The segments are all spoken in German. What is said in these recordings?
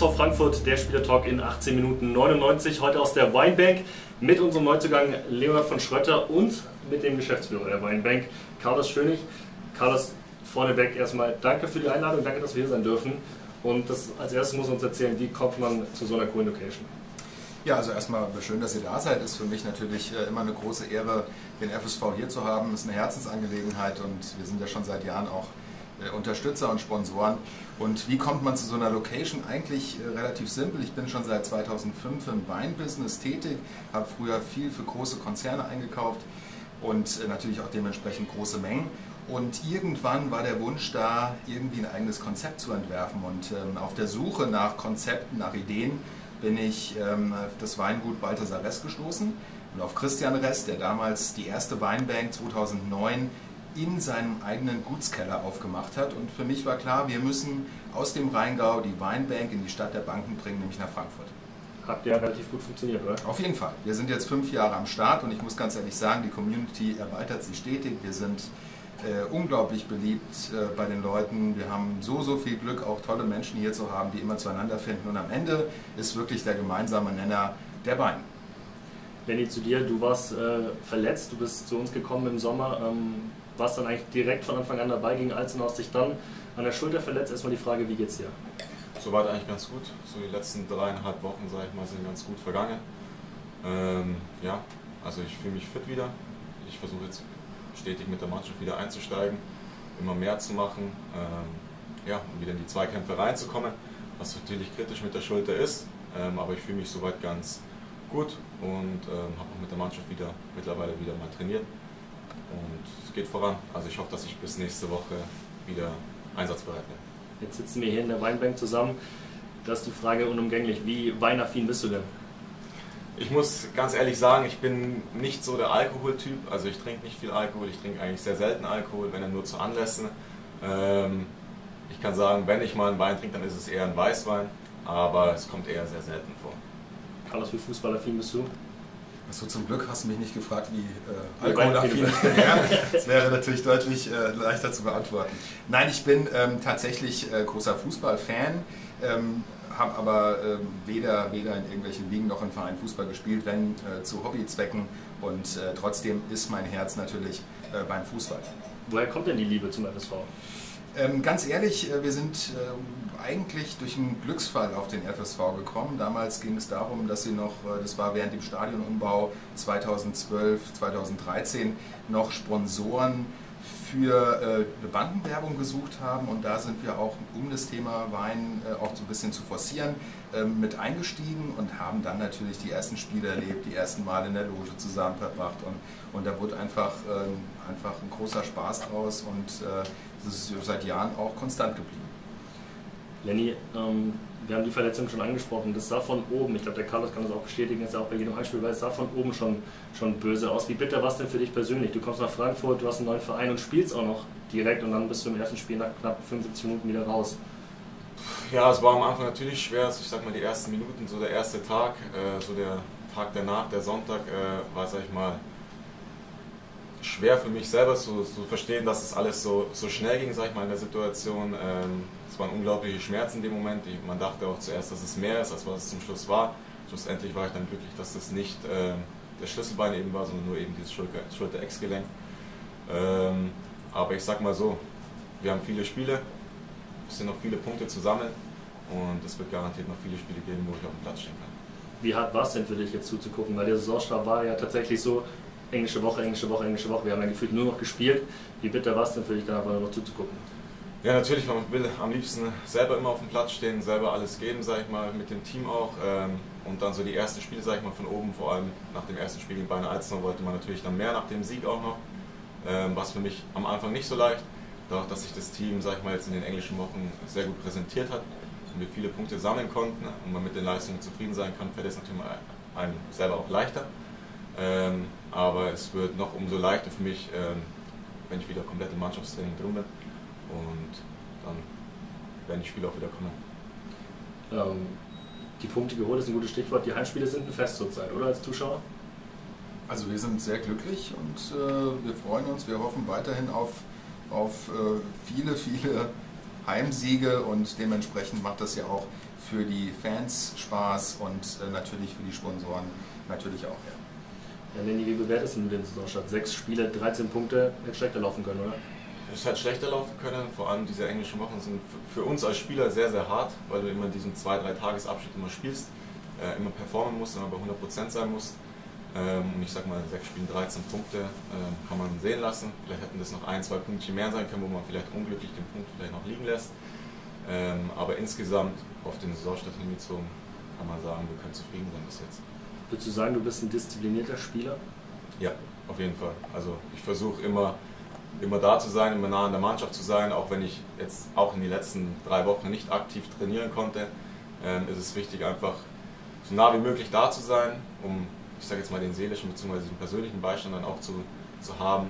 FSV Frankfurt, der Spielertalk in 18 Minuten 99, heute aus der Weinbank mit unserem Neuzugang Leonhard von Schrötter und mit dem Geschäftsführer der Weinbank, Carlos Schönig. Carlos, vorneweg erstmal danke für die Einladung, danke, dass wir hier sein dürfen. Und als erstes muss uns erzählen, wie kommt man zu so einer coolen Location? Ja, also erstmal schön, dass ihr da seid. Ist für mich natürlich immer eine große Ehre, den FSV hier zu haben. Ist eine Herzensangelegenheit und wir sind ja schon seit Jahren auch Unterstützer und Sponsoren. Und wie kommt man zu so einer Location? Eigentlich relativ simpel. Ich bin schon seit 2005 im Weinbusiness tätig, habe früher viel für große Konzerne eingekauft und natürlich auch dementsprechend große Mengen. Und irgendwann war der Wunsch da, irgendwie ein eigenes Konzept zu entwerfen. Und auf der Suche nach Konzepten, nach Ideen, bin ich auf das Weingut Balthasar Ress gestoßen und auf Christian Ress, der damals die erste Weinbank 2009 in seinem eigenen Gutskeller aufgemacht hat. Und für mich war klar, wir müssen aus dem Rheingau die Weinbank in die Stadt der Banken bringen, nämlich nach Frankfurt. Habt ihr relativ gut funktioniert, oder? Auf jeden Fall. Wir sind jetzt 5 Jahre am Start und ich muss ganz ehrlich sagen, die Community erweitert sich stetig. Wir sind unglaublich beliebt bei den Leuten. Wir haben so viel Glück, auch tolle Menschen hier zu haben, die immer zueinander finden. Und am Ende ist wirklich der gemeinsame Nenner der Wein. Lenny, zu dir, du warst verletzt, du bist zu uns gekommen im Sommer, warst dann eigentlich direkt von Anfang an dabei gegen Alzenau, hast dich dann an der Schulter verletzt. Erstmal die Frage, wie geht's dir? Soweit eigentlich ganz gut. So die letzten 3,5 Wochen, sage ich mal, sind ganz gut vergangen. Ja, also ich fühle mich fit wieder. Ich versuche jetzt stetig mit der Mannschaft wieder einzusteigen, immer mehr zu machen, ja, um wieder in die Zweikämpfe reinzukommen, was natürlich kritisch mit der Schulter ist, aber ich fühle mich soweit ganz gut und habe auch mit der Mannschaft mittlerweile wieder mal trainiert und es geht voran. Also ich hoffe, dass ich bis nächste Woche wieder einsatzbereit bin. Jetzt sitzen wir hier in der Weinbank zusammen. Das ist die Frage unumgänglich. Wie weinaffin bist du denn? Ich muss ganz ehrlich sagen, ich bin nicht so der Alkoholtyp, also ich trinke nicht viel Alkohol, ich trinke eigentlich sehr selten Alkohol, wenn dann nur zu Anlässen. Ich kann sagen, wenn ich mal einen Wein trinke, dann ist es eher ein Weißwein, aber es kommt eher sehr selten vor. Carlos, wie fußballaffin bist du? Also zum Glück hast du mich nicht gefragt, wie alkoholaffin ich bin. Das wäre natürlich deutlich leichter zu beantworten. Nein, ich bin tatsächlich großer Fußballfan. Habe aber weder in irgendwelchen Ligen noch im Verein Fußball gespielt, wenn zu Hobbyzwecken und trotzdem ist mein Herz natürlich beim Fußball. Woher kommt denn die Liebe zum FSV? Ganz ehrlich, wir sind eigentlich durch einen Glücksfall auf den FSV gekommen. Damals ging es darum, dass sie noch, das war während dem Stadionumbau 2012, 2013, noch Sponsoren für eine Bandenwerbung gesucht haben und da sind wir auch, um das Thema Wein auch so ein bisschen zu forcieren, mit eingestiegen und haben dann natürlich die ersten Spiele erlebt, die ersten Mal in der Loge zusammen verbracht und da wurde einfach ein großer Spaß draus und es ist seit Jahren auch konstant geblieben. Lenny, wir haben die Verletzung schon angesprochen, das sah von oben, ich glaube der Carlos kann das auch bestätigen, ist ja auch bei jedem Heimspiel, weil es sah von oben schon böse aus. Wie bitter war es denn für dich persönlich? Du kommst nach Frankfurt, du hast einen neuen Verein und spielst auch noch direkt und dann bist du im ersten Spiel nach knapp 75 Minuten wieder raus. Ja, es war am Anfang natürlich schwer, ich sag mal die ersten Minuten, so der erste Tag, so der Tag danach, der Sonntag, war, sag ich mal, schwer für mich selber zu verstehen, dass es alles so schnell ging, sag ich mal, in der Situation. Es waren unglaubliche Schmerzen in dem Moment. Man dachte auch zuerst, dass es mehr ist, als was es zum Schluss war. Schlussendlich war ich dann glücklich, dass das nicht der Schlüsselbein eben war, sondern nur eben dieses Schulter-Ex-Gelenk. Aber ich sag mal so, wir haben viele Spiele, es sind noch viele Punkte zu sammeln und es wird garantiert noch viele Spiele geben, wo ich auf dem Platz stehen kann. Wie hart war es denn für dich jetzt zuzugucken? Weil der Saisonstart war ja tatsächlich so, englische Woche, englische Woche, englische Woche. Wir haben ja gefühlt nur noch gespielt. Wie bitter war es denn für dich, dann einfach nur noch zuzugucken? Ja, natürlich, man will am liebsten selber immer auf dem Platz stehen, selber alles geben, sag ich mal, mit dem Team auch. Und dann so die ersten Spiele, sag ich mal, von oben, vor allem nach dem ersten Spiel gegen Bayern Alzenau, wollte man natürlich dann mehr nach dem Sieg auch noch. Was für mich am Anfang nicht so leicht, dadurch, dass sich das Team, sag ich mal, jetzt in den englischen Wochen sehr gut präsentiert hat und wir viele Punkte sammeln konnten und man mit den Leistungen zufrieden sein kann, fällt es natürlich einem selber auch leichter. Aber es wird noch umso leichter für mich, wenn ich wieder komplett im Mannschaftstraining drin bin und dann werden die Spiele auch wieder kommen. Die Punkte geholt ist ein gutes Stichwort. Die Heimspiele sind ein Fest zurzeit, oder als Zuschauer? Also wir sind sehr glücklich und wir freuen uns, wir hoffen weiterhin auf viele Heimsiege und dementsprechend macht das ja auch für die Fans Spaß und natürlich für die Sponsoren natürlich auch. Ja, Lenny, wie bewertest du den Saisonstart? 6 Spiele, 13 Punkte, hätte schlechter laufen können, oder? Es hätte schlechter laufen können, vor allem diese englischen Wochen sind für uns als Spieler sehr, sehr hart, weil du immer diesen 2-3 Tagesabschnitt immer spielst, immer performen musst, immer bei 100% sein musst. Und ich sag mal, 6 Spielen, 13 Punkte kann man sehen lassen. Vielleicht hätten das noch 1-2 Pünktchen mehr sein können, wo man vielleicht unglücklich den Punkt vielleicht noch liegen lässt. Aber insgesamt auf den Saisonstart hingezogen kann man sagen, wir können zufrieden sein bis jetzt. Würdest du sagen, du bist ein disziplinierter Spieler? Ja, auf jeden Fall. Also ich versuche immer da zu sein, immer nah an der Mannschaft zu sein, auch wenn ich jetzt auch in den letzten 3 Wochen nicht aktiv trainieren konnte, ist es wichtig, einfach so nah wie möglich da zu sein, um, ich sage jetzt mal, den seelischen bzw. den persönlichen Beistand dann auch zu haben.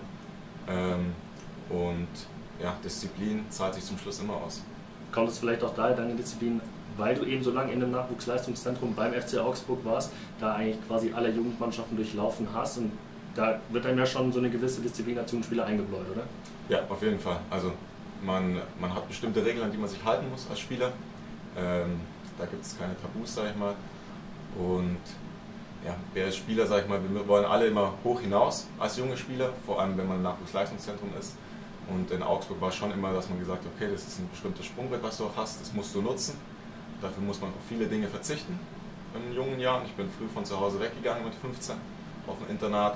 Und ja, Disziplin zahlt sich zum Schluss immer aus. Kommt es vielleicht auch daher, deine Disziplin, weil du eben so lange in einem Nachwuchsleistungszentrum beim FC Augsburg warst, da eigentlich quasi alle Jugendmannschaften durchlaufen hast und da wird einem ja schon so eine gewisse Disziplin als Jugendspieler eingebläut, oder? Ja, auf jeden Fall. Also man hat bestimmte Regeln, an die man sich halten muss als Spieler. Da gibt es keine Tabus, sag ich mal. Und ja, wer ist Spieler, sag ich mal, wir wollen alle immer hoch hinaus als junge Spieler, vor allem wenn man im Nachwuchsleistungszentrum ist. Und in Augsburg war schon immer, dass man gesagt hat, okay, das ist ein bestimmtes Sprungbrett, was du auch hast, das musst du nutzen. Dafür muss man auf viele Dinge verzichten in jungen Jahren. Ich bin früh von zu Hause weggegangen mit 15 auf ein Internat.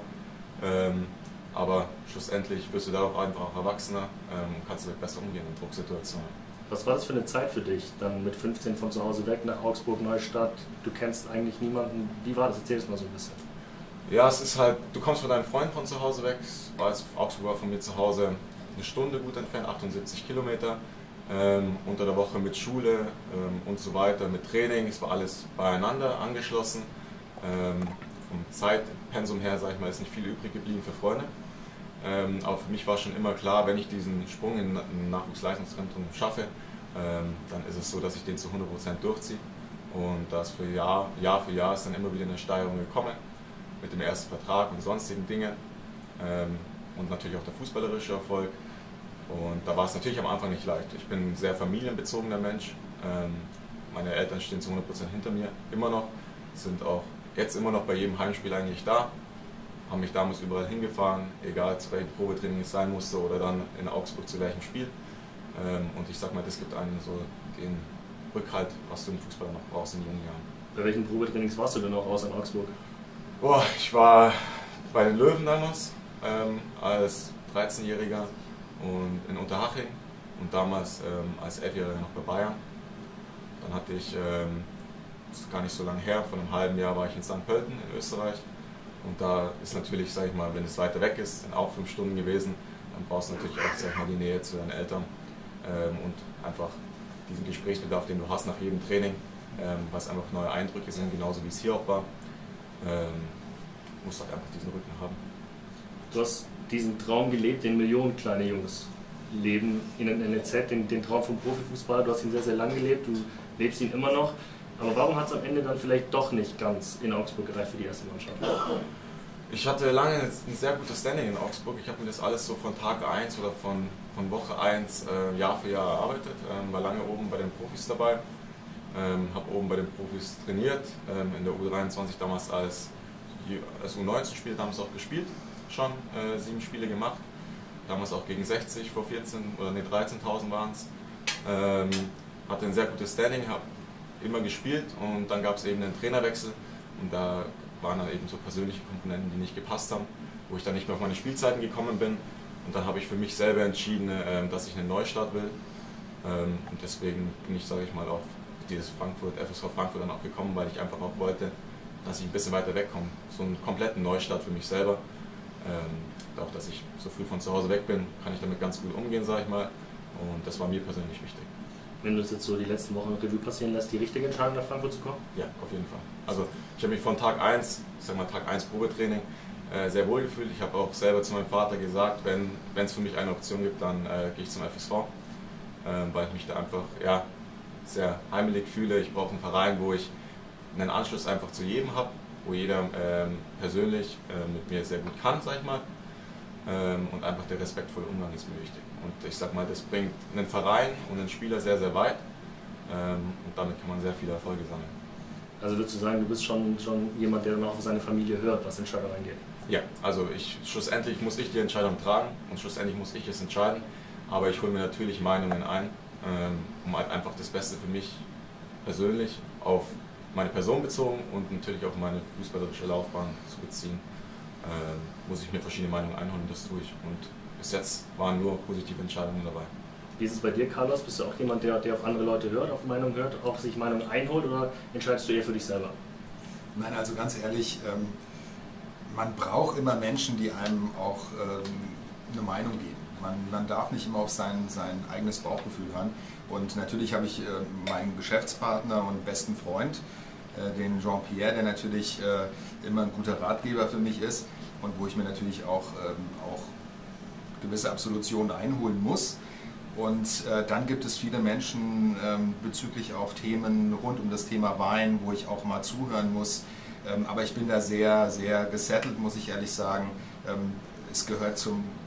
Aber schlussendlich wirst du darauf einfach auch Erwachsener und kannst damit besser umgehen in Drucksituationen. Was war das für eine Zeit für dich, dann mit 15 von zu Hause weg nach Augsburg, Neustadt? Du kennst eigentlich niemanden. Wie war das? Erzähl es mal so ein bisschen. Ja, es ist halt, du kommst mit deinem Freund von zu Hause weg. Augsburg war von mir zu Hause eine Stunde gut entfernt, 78 Kilometer. Unter der Woche mit Schule und so weiter, mit Training, es war alles beieinander angeschlossen. Vom Zeitpensum her, sag ich mal, ist nicht viel übrig geblieben für Freunde. Aber für mich war schon immer klar, wenn ich diesen Sprung in ein Nachwuchsleistungszentrum schaffe, dann ist es so, dass ich den zu 100% durchziehe. Und das für Jahr für Jahr ist dann immer wieder eine Steigerung gekommen, mit dem ersten Vertrag und sonstigen Dingen. Und natürlich auch der fußballerische Erfolg. Und da war es natürlich am Anfang nicht leicht. Ich bin ein sehr familienbezogener Mensch. Meine Eltern stehen zu 100% hinter mir, immer noch. Sind auch jetzt immer noch bei jedem Heimspiel eigentlich da. Haben mich damals überall hingefahren, egal zu welchem Probetraining es sein musste oder dann in Augsburg zu welchem Spiel. Und ich sag mal, das gibt einem so den Rückhalt, was du im Fußball noch brauchst in jungen Jahren. Bei welchen Probetrainings warst du denn auch aus in Augsburg? Boah, ich war bei den Löwen damals als 13-Jähriger und in Unterhaching und damals als 11-Jähriger noch bei Bayern. Dann hatte ich, das ist gar nicht so lange her, vor einem halben Jahr war ich in St. Pölten in Österreich. Und da ist natürlich, sag ich mal, wenn es weiter weg ist, sind auch 5 Stunden gewesen, dann brauchst du natürlich auch, sag ich mal, die Nähe zu deinen Eltern und einfach diesen Gesprächsbedarf, den du hast nach jedem Training, was einfach neue Eindrücke sind, genauso wie es hier auch war, musst du halt einfach diesen Rücken haben. Du hast diesen Traum gelebt, den Millionen kleine Jungs leben in den NLZ, den Traum vom Profifußballer. Du hast ihn sehr, sehr lange gelebt, du lebst ihn immer noch. Aber warum hat es am Ende dann vielleicht doch nicht ganz in Augsburg gereicht für die erste Mannschaft? Ich hatte lange ein sehr gutes Standing in Augsburg. Ich habe mir das alles so von Tag 1 oder von Woche 1 Jahr für Jahr erarbeitet. War lange oben bei den Profis dabei, habe oben bei den Profis trainiert, in der U23 damals als U19-Spieler damals auch gespielt, schon 7 Spiele gemacht. Damals auch gegen 60 vor 13.000 waren es. Hatte ein sehr gutes Standing, habe immer gespielt und dann gab es eben einen Trainerwechsel und da waren dann eben so persönliche Komponenten, die nicht gepasst haben, wo ich dann nicht mehr auf meine Spielzeiten gekommen bin und dann habe ich für mich selber entschieden, dass ich einen Neustart will und deswegen bin ich, sage ich mal, auf dieses FSV Frankfurt dann auch gekommen, weil ich einfach auch wollte, dass ich ein bisschen weiter wegkomme, so einen kompletten Neustart für mich selber. Auch, dass ich so früh von zu Hause weg bin, kann ich damit ganz gut umgehen, sage ich mal und das war mir persönlich wichtig. Wenn du es jetzt so die letzten Wochen Revue passieren lässt, die richtige Entscheidung nach Frankfurt zu kommen? Ja, auf jeden Fall. Also ich habe mich von Tag 1, ich sag mal Tag 1 Probetraining, sehr wohl gefühlt. Ich habe auch selber zu meinem Vater gesagt, wenn es für mich eine Option gibt, dann gehe ich zum FSV, weil ich mich da einfach sehr heimelig fühle. Ich brauche einen Verein, wo ich einen Anschluss einfach zu jedem habe, wo jeder persönlich mit mir sehr gut kann, sag ich mal. Und einfach der respektvolle Umgang ist mir wichtig. Und ich sag mal, das bringt einen Verein und einen Spieler sehr, sehr weit. und damit kann man sehr viele Erfolge sammeln. Also würdest du sagen, du bist schon jemand, der dann auch auf seine Familie hört, was Entscheidungen angeht? Ja, also schlussendlich muss ich die Entscheidung tragen und schlussendlich muss ich es entscheiden, aber ich hole mir natürlich Meinungen ein, um halt einfach das Beste für mich persönlich auf meine Person bezogen und natürlich auf meine fußballerische Laufbahn zu beziehen, muss ich mir verschiedene Meinungen einholen und das tue ich. Und bis jetzt waren nur positive Entscheidungen dabei. Wie ist es bei dir, Carlos? Bist du auch jemand, der auf andere Leute hört, auf Meinungen hört, auch sich Meinungen einholt oder entscheidest du eher für dich selber? Nein, also ganz ehrlich, man braucht immer Menschen, die einem auch eine Meinung geben. Man darf nicht immer auf sein eigenes Bauchgefühl hören. Und natürlich habe ich meinen Geschäftspartner und besten Freund, den Jean-Pierre, der natürlich immer ein guter Ratgeber für mich ist und wo ich mir natürlich auch gewisse Absolutionen einholen muss. Und dann gibt es viele Menschen bezüglich auch Themen rund um das Thema Wein, wo ich auch mal zuhören muss. Aber ich bin da sehr, sehr gesettelt, muss ich ehrlich sagen. Es gehört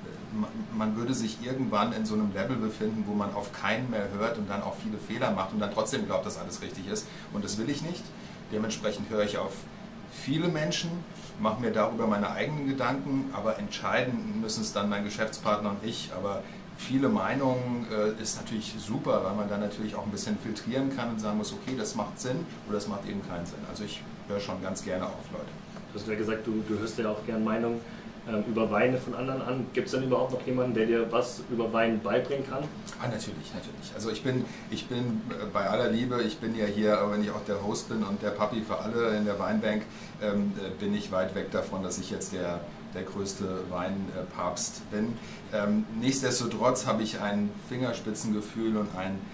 man würde sich irgendwann in so einem Level befinden, wo man auf keinen mehr hört und dann auch viele Fehler macht und dann trotzdem glaubt, dass alles richtig ist. Und das will ich nicht. Dementsprechend höre ich auf viele Menschen, mache mir darüber meine eigenen Gedanken, aber entscheiden müssen es dann mein Geschäftspartner und ich. Aber viele Meinungen ist natürlich super, weil man dann natürlich auch ein bisschen filtrieren kann und sagen muss, okay, das macht Sinn oder das macht eben keinen Sinn. Also ich höre schon ganz gerne auf Leute. Du hast ja gesagt, du hörst ja auch gerne Meinungen über Weine von anderen an. Gibt es denn überhaupt noch jemanden, der dir was über Wein beibringen kann? Ah, natürlich, natürlich. Also ich bin bei aller Liebe, ich bin ja hier, wenn ich auch der Host bin und der Papi für alle in der Weinbank, bin ich weit weg davon, dass ich jetzt der größte Weinpapst bin. Nichtsdestotrotz habe ich ein Fingerspitzengefühl und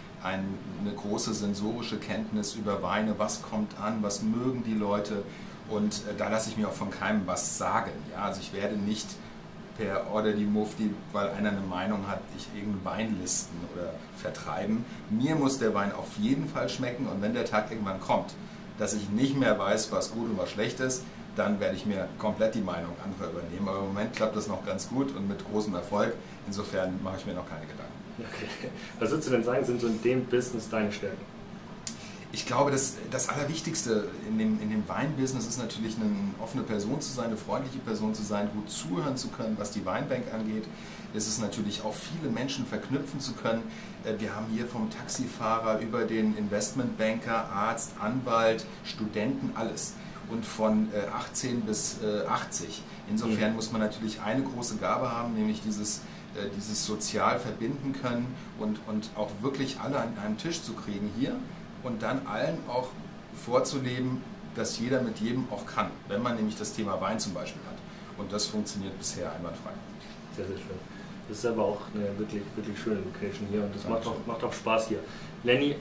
eine große sensorische Kenntnis über Weine, was kommt an, was mögen die Leute. Und da lasse ich mir auch von keinem was sagen. Ja? Also ich werde nicht per Order die Mufti, weil einer eine Meinung hat, ich irgendeinen Wein listen oder vertreiben. Mir muss der Wein auf jeden Fall schmecken und wenn der Tag irgendwann kommt, dass ich nicht mehr weiß, was gut und was schlecht ist, dann werde ich mir komplett die Meinung anderer übernehmen. Aber im Moment klappt das noch ganz gut und mit großem Erfolg. Insofern mache ich mir noch keine Gedanken. Okay. Was würdest du denn sagen, sind so in dem Business deine Stärken? Ich glaube, das Allerwichtigste in dem Weinbusiness ist natürlich eine offene Person zu sein, eine freundliche Person zu sein, gut zuhören zu können, was die Weinbank angeht. Es ist natürlich auch viele Menschen verknüpfen zu können. Wir haben hier vom Taxifahrer über den Investmentbanker, Arzt, Anwalt, Studenten, alles. Und von 18 bis 80. Insofern muss man natürlich eine große Gabe haben, nämlich dieses sozial verbinden können und auch wirklich alle an einen Tisch zu kriegen hier. Und dann allen auch vorzuleben, dass jeder mit jedem auch kann, wenn man nämlich das Thema Wein zum Beispiel hat. Und das funktioniert bisher einwandfrei. Sehr, sehr schön. Das ist aber auch eine wirklich, wirklich schöne Location hier und das macht auch Spaß hier. Lenny,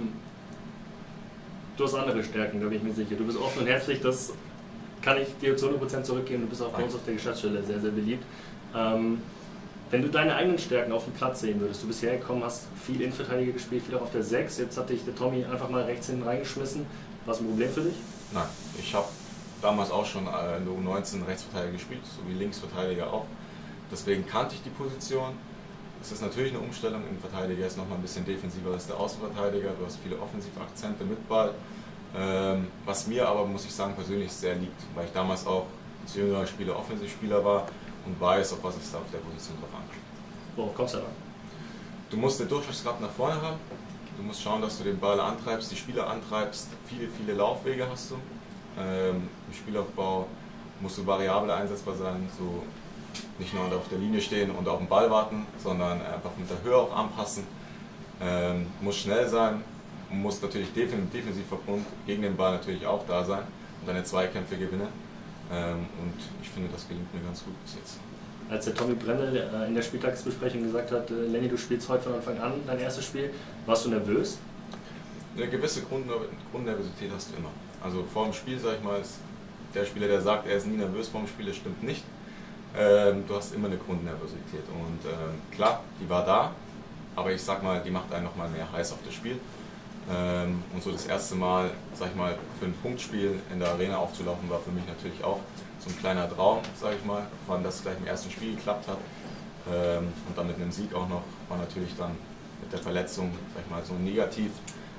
du hast andere Stärken, da bin ich mir sicher. Du bist offen und herzlich, das kann ich dir zu 100% zurückgeben. Du bist auch bei uns auf der Geschäftsstelle sehr, sehr beliebt. Wenn du deine eigenen Stärken auf dem Platz sehen würdest, du bist hergekommen, hast viel Innenverteidiger gespielt, viel auch auf der 6, jetzt hat dich der Tommy einfach mal rechts hinten reingeschmissen. War es ein Problem für dich? Nein, ich habe damals auch schon in der U19 Rechtsverteidiger gespielt, sowie Linksverteidiger auch. Deswegen kannte ich die Position. Es ist natürlich eine Umstellung, Innenverteidiger ist nochmal ein bisschen defensiver als der Außenverteidiger, du hast viele offensive Akzente mit Ball. Was mir aber, muss ich sagen, persönlich sehr liegt, weil ich damals auch als jüngerer Spieler Offensivspieler war und weiß, auf was es da auf der Position drauf ankommt. Worauf kommst du da? Du musst den Durchschlagskraft nach vorne haben, du musst schauen, dass du den Ball antreibst, die Spieler antreibst, viele Laufwege hast du. Im Spielaufbau musst du variabel einsetzbar sein, so nicht nur auf der Linie stehen und auf den Ball warten, sondern einfach mit der Höhe auch anpassen. Muss schnell sein, muss natürlich defensiv verbund gegen den Ball natürlich auch da sein und deine Zweikämpfe gewinnen. Und ich finde, das gelingt mir ganz gut bis jetzt. Als der Tommy Brendel in der Spieltagsbesprechung gesagt hat, Lenny, du spielst heute von Anfang an dein erstes Spiel, warst du nervös? Eine gewisse Grundnervosität hast du immer. Also vor dem Spiel, sag ich mal, ist der Spieler, der sagt, er ist nie nervös vor dem Spiel, das stimmt nicht. Du hast immer eine Grundnervosität und klar, die war da, aber ich sag mal, die macht einen nochmal mehr heiß auf das Spiel. Und so das erste Mal, sag ich mal, für ein Punktspiel in der Arena aufzulaufen, war für mich natürlich auch so ein kleiner Traum, sag ich mal, wann das gleich im ersten Spiel geklappt hat. Und dann mit einem Sieg auch noch, war natürlich dann mit der Verletzung, sag ich mal, so negativ.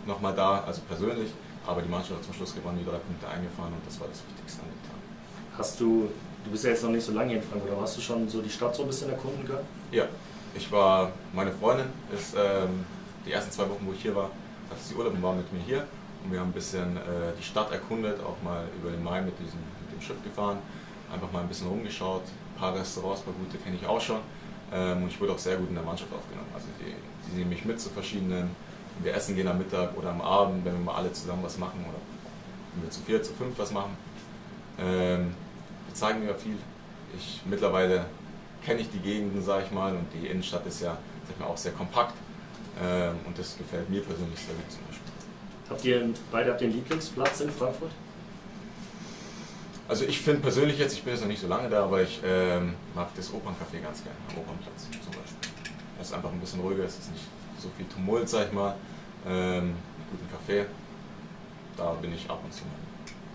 nochmal da, also persönlich, aber die Mannschaft hat zum Schluss gewonnen, die 3 Punkte eingefahren und das war das Wichtigste an dem Tag. Du bist ja jetzt noch nicht so lange hier in Frankfurt, aber hast du schon so die Stadt so ein bisschen erkunden können? Ja, meine Freundin ist die ersten 2 Wochen, wo ich hier war, hatte sie Urlaub und war mit mir hier und wir haben ein bisschen die Stadt erkundet, auch mal über den Main mit dem Schiff gefahren, einfach mal ein bisschen rumgeschaut, ein paar Restaurants, ein paar gute kenne ich auch schon und ich wurde auch sehr gut in der Mannschaft aufgenommen. Also die nehmen mich mit zu verschiedenen, wir essen gehen am Mittag oder am Abend, wenn wir mal alle zusammen was machen oder wenn wir zu 4, zu 5 was machen. Wir zeigen mir viel. Mittlerweile kenne ich die Gegenden, sage ich mal, und die Innenstadt ist ja, sag ich mal, auch sehr kompakt und das gefällt mir persönlich sehr gut zum Beispiel. Beide habt ihr einen Lieblingsplatz in Frankfurt? Also ich finde persönlich jetzt, ich bin jetzt noch nicht so lange da, aber ich mag das Operncafé ganz gerne, am Opernplatz zum Beispiel. Es ist einfach ein bisschen ruhiger, es ist nicht so viel Tumult, sag ich mal, einen guten Kaffee, da bin ich ab und zu mal.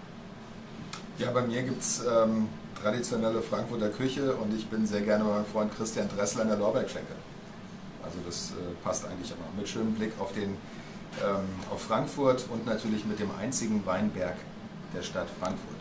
Ja, bei mir gibt es traditionelle Frankfurter Küche und ich bin sehr gerne bei meinem Freund Christian Dressler in der Lorbeerschenke. Also das passt eigentlich immer. Mit schönem Blick auf Frankfurt und natürlich mit dem einzigen Weinberg der Stadt Frankfurt.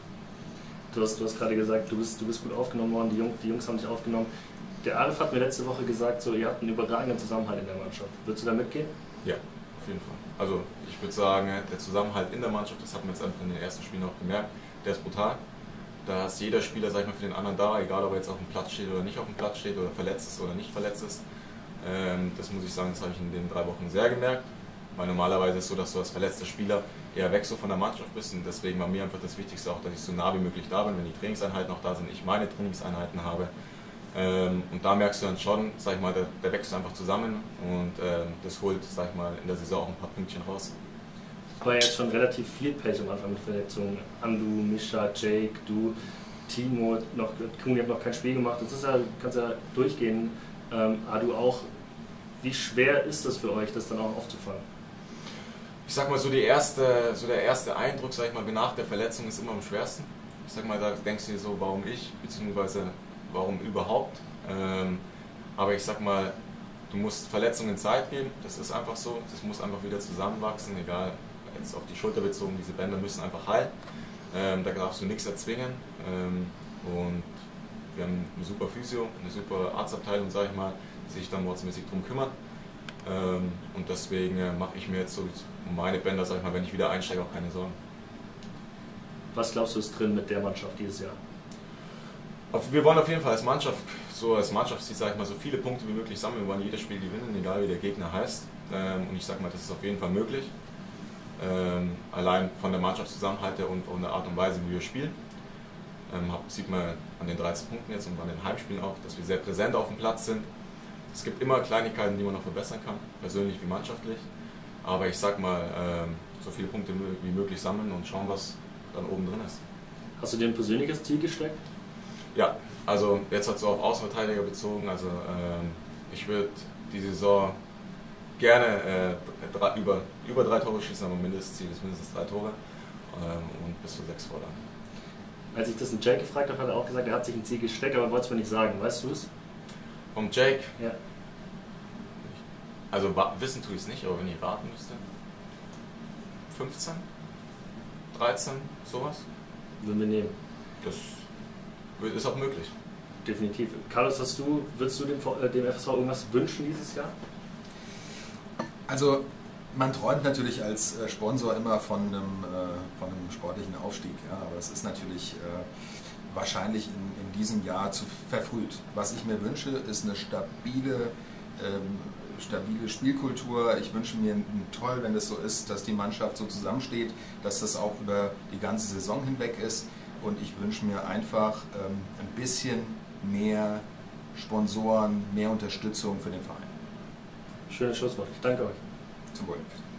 Du hast gerade gesagt, du bist gut aufgenommen worden, die Jungs haben dich aufgenommen. Der Arif hat mir letzte Woche gesagt, so, ihr habt einen überragenden Zusammenhalt in der Mannschaft. Würdest du da mitgehen? Ja, auf jeden Fall. Also ich würde sagen, der Zusammenhalt in der Mannschaft, das hat man jetzt einfach in den ersten Spielen auch gemerkt, der ist brutal. Da ist jeder Spieler, sag ich mal, für den anderen da, egal ob er jetzt auf dem Platz steht oder nicht auf dem Platz steht oder verletzt ist oder nicht verletzt ist. Das muss ich sagen, das habe ich in den 3 Wochen sehr gemerkt. Weil normalerweise ist es so, dass du als verletzter Spieler eher weg so von der Mannschaft bist und deswegen war mir einfach das Wichtigste auch, dass ich so nah wie möglich da bin, wenn die Trainingseinheiten noch da sind, ich meine Trainingseinheiten habe. Und da merkst du dann schon, sag ich mal, der wächst einfach zusammen und das holt, sag ich mal, in der Saison auch ein paar Pünktchen raus. Es war jetzt schon relativ viel Pech am Anfang mit Verletzungen. Andu, Mischa, Jake, du, Timo, Kuni hat noch kein Spiel gemacht. Das ist ja, kannst ja durchgehen. Du auch. Wie schwer ist das für euch, das dann auch aufzufangen? Ich sag mal so, der erste Eindruck, sag ich mal, nach der Verletzung ist immer am schwersten. Ich sag mal, da denkst du dir so, warum ich, beziehungsweise warum überhaupt. Aber ich sag mal, du musst Verletzungen Zeit geben, das ist einfach so, das muss einfach wieder zusammenwachsen, egal, jetzt auf die Schulter bezogen, diese Bänder müssen einfach heilen. Da darfst du nichts erzwingen. Und wir haben eine super Physio, eine super Arztabteilung, sag ich mal, die sich dann mordsmäßig drum kümmern. Und deswegen mache ich mir jetzt so um meine Bänder, sag ich mal, wenn ich wieder einsteige, auch keine Sorgen. Was glaubst du ist drin mit der Mannschaft dieses Jahr? Wir wollen auf jeden Fall als Mannschaftsziel, sag ich mal, so viele Punkte wie möglich sammeln. Wir wollen jedes Spiel gewinnen, egal wie der Gegner heißt. Und ich sag mal, das ist auf jeden Fall möglich. Allein von der Mannschaftszusammenhalt her und von der Art und Weise, wie wir spielen. Sieht man an den 13 Punkten jetzt und an den Heimspielen auch, dass wir sehr präsent auf dem Platz sind. Es gibt immer Kleinigkeiten, die man noch verbessern kann, persönlich wie mannschaftlich. Aber ich sag mal, so viele Punkte wie möglich sammeln und schauen, was dann oben drin ist. Hast du dir ein persönliches Ziel gesteckt? Ja, also jetzt hat es auf Außenverteidiger bezogen. Also ich würde die Saison gerne über 3 Tore schießen, aber Mindestziel ist mindestens 3 Tore und bis zu 6 Vorlagen. Als ich das in Jake gefragt habe, hat er auch gesagt, er hat sich ein Ziel gesteckt, aber wollte es mir nicht sagen. Weißt du es? Vom Jake? Ja. Also wissen tue ich es nicht, aber wenn ich raten müsste. 15? 13? Sowas? Würden wir nehmen. Das ist auch möglich. Definitiv. Carlos, würdest du dem FSV irgendwas wünschen dieses Jahr? Also man träumt natürlich als Sponsor immer von einem sportlichen Aufstieg, ja, aber es ist natürlich wahrscheinlich in diesem Jahr zu verfrüht. Was ich mir wünsche, ist eine stabile Spielkultur. Ich wünsche mir toll, wenn es so ist, dass die Mannschaft so zusammensteht, dass das auch über die ganze Saison hinweg ist. Und ich wünsche mir einfach ein bisschen mehr Sponsoren, mehr Unterstützung für den Verein. Schönes Schlusswort. Ich danke euch. Zum Wohl.